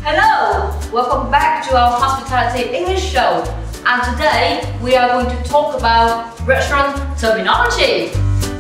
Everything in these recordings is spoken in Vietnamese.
Hello! Welcome back to our Hospitality English show. And today we are going to talk about restaurant terminology.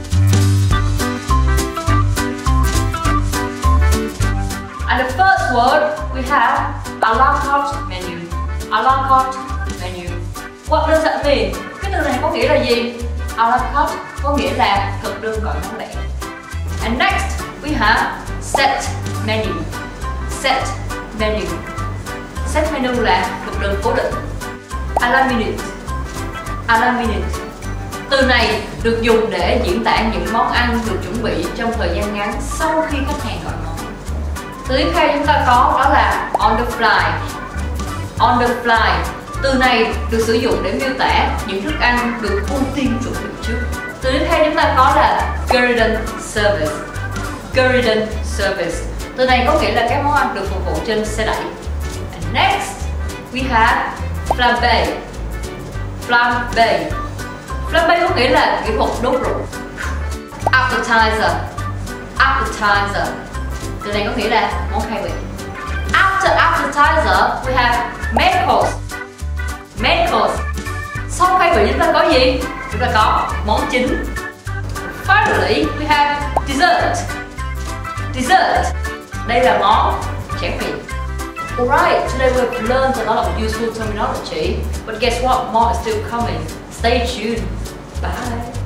And the first word we have a la carte menu. A la carte menu. What does that mean? Cái từ này có nghĩa là gì? A la carte có nghĩa là thực đơn gọi món lẻ. And next we have set menu. Set menu. Set menu là thực đơn cố định. A la minute. A la minute. Từ này được dùng để diễn tả những món ăn được chuẩn bị trong thời gian ngắn sau khi khách hàng gọi món. Từ tiếp theo chúng ta có đó là on the fly. On the fly. Từ này được sử dụng để miêu tả những thức ăn được ưu tiên chuẩn bị trước. Từ tiếp theo chúng ta có là garden service. Garden service. Từ này có nghĩa là các món ăn được phục vụ trên xe đẩy. And next we have flambe. Flambe. Flambe có nghĩa là kỹ thuật đốt rượu. Appetizer. Appetizer. Từ này có nghĩa là món khai vị. After appetizer we have main course. Main course. Sau khai vị chúng ta có gì? Chúng ta có món chính. Finally we have dessert. Dessert. Đây là món tráng miệng. Alright, today we've learned a lot of useful terminology, but guess what? More is still coming. Stay tuned. Bye.